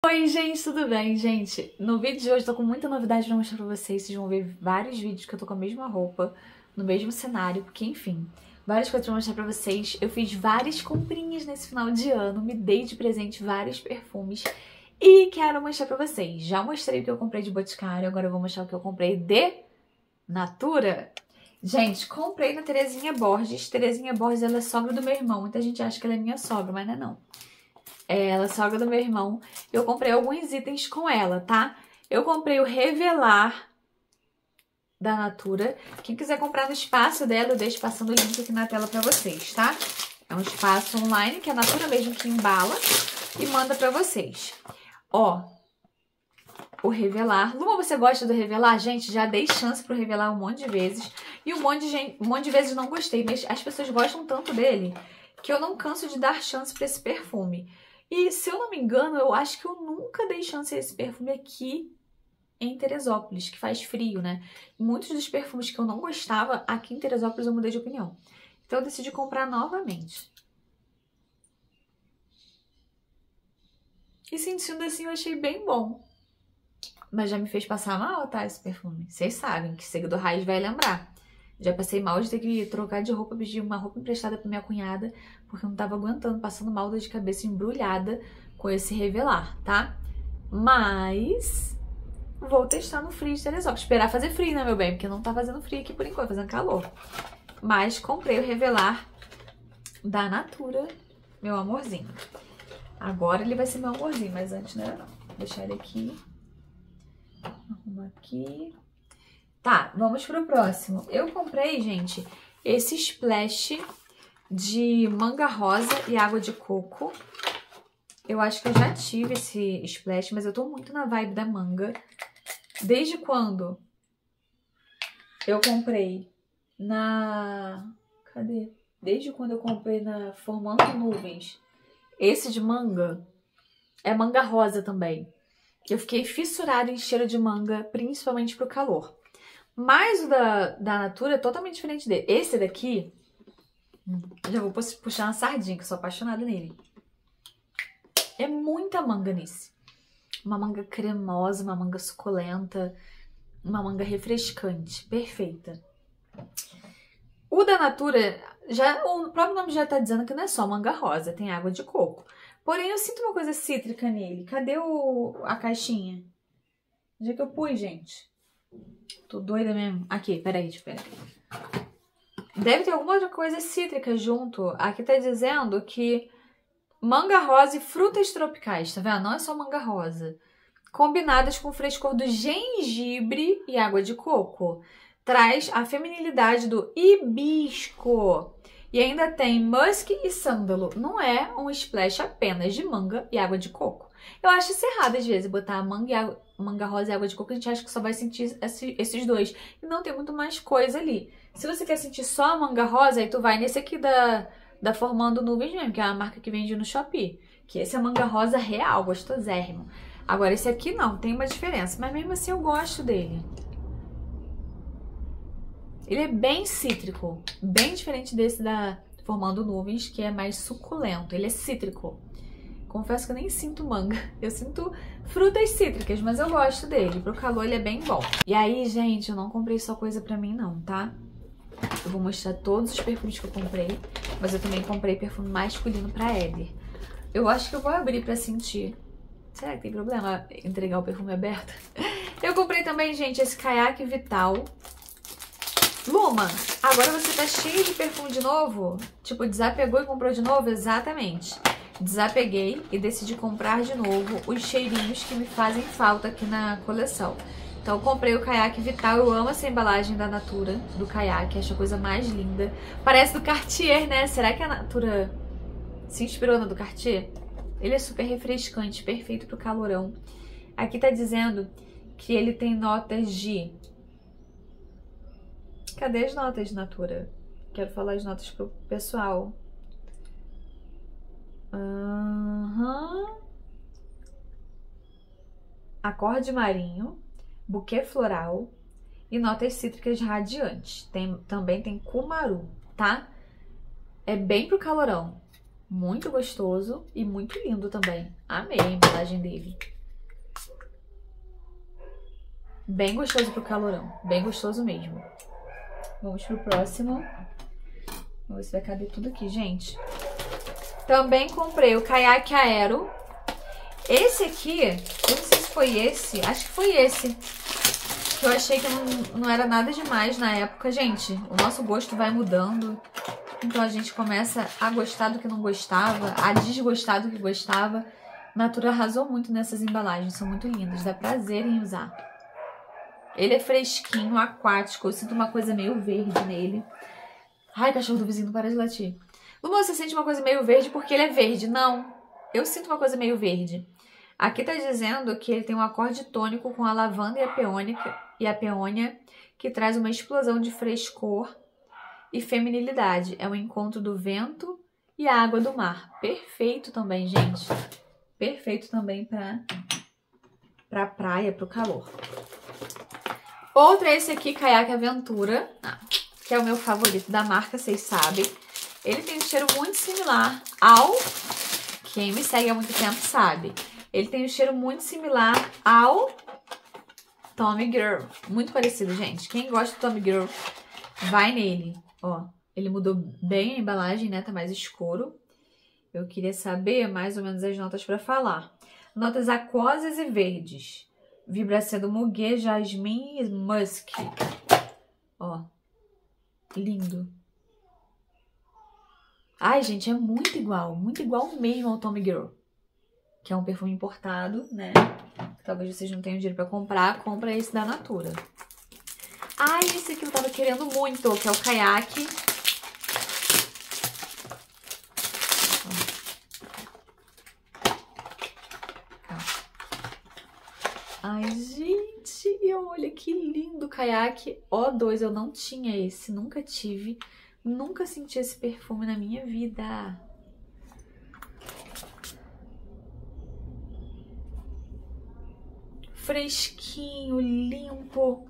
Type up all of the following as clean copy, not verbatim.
Oi, gente, tudo bem? Gente, no vídeo de hoje eu tô com muita novidade pra mostrar pra vocês. Vocês vão ver vários vídeos que eu tô com a mesma roupa, no mesmo cenário, porque enfim, várias coisas pra mostrar pra vocês. Eu fiz várias comprinhas nesse final de ano, me dei de presente vários perfumes e quero mostrar pra vocês. Já mostrei o que eu comprei de Boticário, agora eu vou mostrar o que eu comprei de Natura. Gente, comprei na Terezinha Borges. Terezinha Borges, ela é sogra do meu irmão. Muita gente acha que ela é minha sogra, mas não é não. Ela é sogra do meu irmão. Eu comprei alguns itens com ela, tá? Eu comprei o Revelar da Natura. Quem quiser comprar no espaço dela, eu deixo passando o link aqui na tela pra vocês, tá? É um espaço online que a Natura mesmo que embala e manda pra vocês. Ó, o Revelar. Luma, você gosta do Revelar? Gente, já dei chance pro Revelar um monte de vezes. E um monte de vezes não gostei, mas as pessoas gostam tanto dele que eu não canso de dar chance pra esse perfume. E, se eu não me engano, eu acho que eu nunca dei chance a esse perfume aqui em Teresópolis, que faz frio, né? E muitos dos perfumes que eu não gostava, aqui em Teresópolis eu mudei de opinião. Então eu decidi comprar novamente. E sentindo assim, eu achei bem bom. Mas já me fez passar mal, tá, esse perfume. Vocês sabem que seguidor raiz vai lembrar. Já passei mal de ter que trocar de roupa, pedir uma roupa emprestada pra minha cunhada, porque eu não tava aguentando, passando mal, dor de cabeça embrulhada com esse Revelar, tá? Mas vou testar no frio de Teresópolis. Esperar fazer frio, né, meu bem? Porque não tá fazendo frio aqui por enquanto, fazendo calor. Mas comprei o Revelar da Natura, meu amorzinho. Agora ele vai ser meu amorzinho, mas antes não era não. Vou deixar ele aqui. Arruma aqui. Tá, vamos pro próximo. Eu comprei, gente, esse splash de manga rosa e água de coco. Eu acho que eu já tive esse splash, mas eu tô muito na vibe da manga. Desde quando eu comprei na... Cadê? Desde quando eu comprei na Formando Nuvens. Esse de manga é manga rosa também. Eu fiquei fissurada em cheiro de manga, principalmente pro calor. Mas o da Natura é totalmente diferente dele. Esse daqui, já vou puxar uma sardinha, que eu sou apaixonada nele. É muita manga nesse. Uma manga cremosa, uma manga suculenta, uma manga refrescante, perfeita. O da Natura, o próprio nome já tá dizendo que não é só manga rosa, tem água de coco. Porém, eu sinto uma coisa cítrica nele. Cadê a caixinha? Onde é que eu pus, gente? Tô doida mesmo. Aqui, peraí, deixa eu pegar. Deve ter alguma outra coisa cítrica junto. Aqui tá dizendo que manga rosa e frutas tropicais, tá vendo? Não é só manga rosa. Combinadas com o frescor do gengibre e água de coco. Traz a feminilidade do hibisco. E ainda tem musk e sândalo. Não é um splash apenas de manga e água de coco. Eu acho isso errado, às vezes, botar manga rosa e água de coco, a gente acha que só vai sentir esses dois. E não, tem muito mais coisa ali. Se você quer sentir só a manga rosa, aí tu vai nesse aqui da Formando Nuvens mesmo, que é a marca que vende no Shopee. Que esse é manga rosa real, gostosérrimo. Agora, esse aqui não, tem uma diferença. Mas mesmo assim, eu gosto dele. Ele é bem cítrico. Bem diferente desse da Formando Nuvens, que é mais suculento. Ele é cítrico. Confesso que eu nem sinto manga. Eu sinto frutas cítricas, mas eu gosto dele. Pro calor ele é bem bom. E aí, gente, eu não comprei só coisa pra mim não, tá? Eu vou mostrar todos os perfumes que eu comprei. Mas eu também comprei perfume masculino pra Éder. Eu acho que eu vou abrir pra sentir. Será que tem problema entregar o perfume aberto? Eu comprei também, gente, esse Caiaque Vital. Luma, agora você tá cheio de perfume de novo? Tipo, desapegou e comprou de novo? Exatamente. Desapeguei e decidi comprar de novo os cheirinhos que me fazem falta aqui na coleção. Então eu comprei o Caiaque Vital, eu amo essa embalagem da Natura, do Caiaque, acho a coisa mais linda. Parece do Cartier, né? Será que a Natura se inspirou na do Cartier? Ele é super refrescante, perfeito pro calorão. Aqui tá dizendo que ele tem notas de... Cadê as notas de Natura? Quero falar as notas pro pessoal. Acorde marinho, buquê floral e notas cítricas radiantes. Também tem cumaru, tá? É bem pro calorão. Muito gostoso e muito lindo também. Amei a embalagem dele. Bem gostoso pro calorão. Bem gostoso mesmo. Vamos pro próximo. Vamos ver se vai caber tudo aqui, gente. Também comprei o caiaque aero. Esse aqui, eu não sei se foi esse. Acho que foi esse. Que eu achei que não era nada demais na época. Gente, o nosso gosto vai mudando. Então a gente começa a gostar do que não gostava, a desgostar do que gostava. Natura arrasou muito nessas embalagens, são muito lindas, dá prazer em usar. Ele é fresquinho, aquático, eu sinto uma coisa meio verde nele. Ai, cachorro do vizinho, não para de latir. Lu, você sente uma coisa meio verde porque ele é verde? Não, eu sinto uma coisa meio verde. Aqui tá dizendo que ele tem um acorde tônico com a lavanda e a peônia, que traz uma explosão de frescor e feminilidade. É um encontro do vento e a água do mar. Perfeito também, gente. Perfeito também pra praia, pro calor. Outro é esse aqui, Caiaque Aventura, que é o meu favorito da marca, vocês sabem. Ele tem um cheiro muito similar ao... Quem me segue há muito tempo sabe. Ele tem um cheiro muito similar ao Tommy Girl. Muito parecido, gente. Quem gosta do Tommy Girl, vai nele. Ó, ele mudou bem a embalagem, né? Tá mais escuro. Eu queria saber mais ou menos as notas pra falar. Notas aquosas e verdes. Vibração do muguê, jasmim e musk. Ó, lindo. Ai, gente, é muito igual mesmo ao Tommy Girl. Que é um perfume importado, né? Talvez vocês não tenham dinheiro pra comprar, compra esse da Natura. Ai, esse aqui eu tava querendo muito, que é o Caiaque. Ai, gente, olha que lindo o Caiaque O2. Eu não tinha esse, nunca tive. Nunca senti esse perfume na minha vida. Fresquinho, limpo.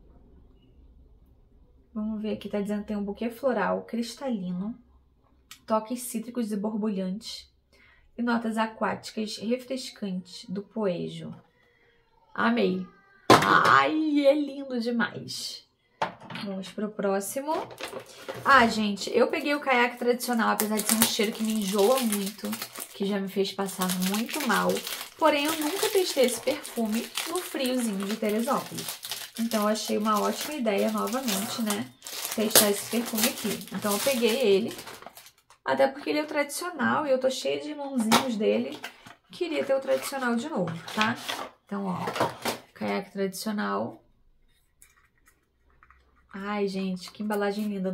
Vamos ver aqui, tá dizendo que tem um buquê floral cristalino, toques cítricos e borbulhantes e notas aquáticas refrescantes do poejo. Amei. Ai, é lindo demais. Vamos pro próximo. Ah, gente, eu peguei o caiaque tradicional, apesar de ser um cheiro que me enjoa muito, que já me fez passar muito mal. Porém, eu nunca testei esse perfume no friozinho de Teresópolis. Então, eu achei uma ótima ideia, novamente, né, testar esse perfume aqui. Então, eu peguei ele, até porque ele é o tradicional e eu tô cheia de irmãozinhos dele. Queria ter o tradicional de novo, tá? Então, ó, caiaque tradicional. Ai, gente, que embalagem linda,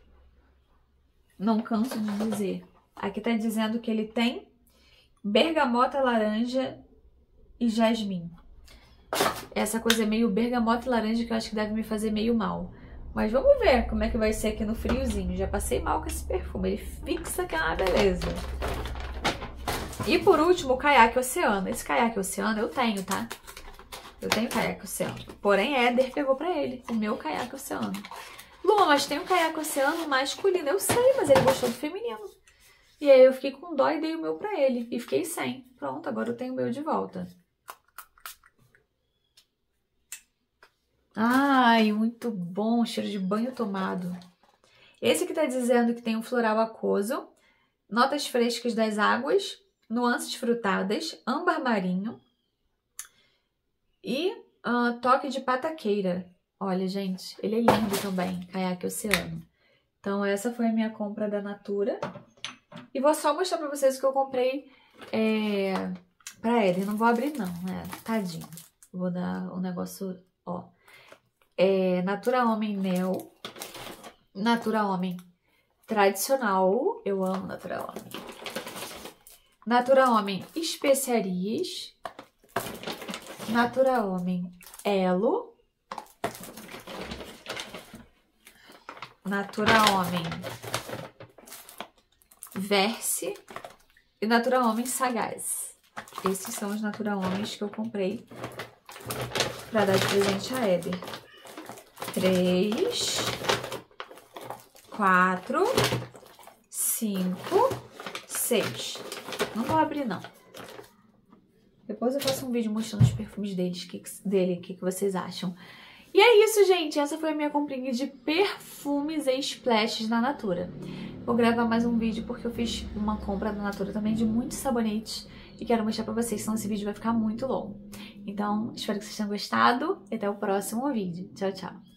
não canso de dizer. Aqui tá dizendo que ele tem bergamota, laranja e jasmim. Essa coisa é meio bergamota e laranja que eu acho que deve me fazer meio mal. Mas vamos ver como é que vai ser aqui no friozinho. Já passei mal com esse perfume, ele fixa que é uma beleza. E por último, o caiaque oceano. Esse caiaque oceano eu tenho, tá? Eu tenho caiaque oceano. Porém, Éder pegou pra ele o meu caiaque oceano. Lua, mas tem um caiaque oceano masculino. Eu sei, mas ele gostou do feminino. E aí eu fiquei com dó e dei o meu pra ele. E fiquei sem. Pronto, agora eu tenho o meu de volta. Ai, muito bom. Cheiro de banho tomado. Esse aqui tá dizendo que tem um floral aquoso, notas frescas das águas, nuances frutadas, âmbar marinho e toque de pataqueira. Olha, gente, ele é lindo também, caiaque oceano. Então, essa foi a minha compra da Natura. E vou só mostrar pra vocês o que eu comprei pra ele. Não vou abrir, não, né? Tadinho. Vou dar um negócio, ó. Natura Homem Mel. Natura Homem Tradicional. Eu amo Natura Homem. Natura Homem Especiarias. Natura Homem Elo. Natura Homem Verse e Natura Homem Sagaz. Esses são os Natura Homens que eu comprei para dar de presente a Éder. 3, 4, 5, 6. Não vou abrir, não. Depois eu faço um vídeo mostrando os perfumes dele, o que vocês acham. E é isso, gente. Essa foi a minha comprinha de perfumes e splashes na Natura. Vou gravar mais um vídeo porque eu fiz uma compra na Natura também de muitos sabonetes e quero mostrar pra vocês, senão esse vídeo vai ficar muito longo. Então, espero que vocês tenham gostado e até o próximo vídeo. Tchau, tchau!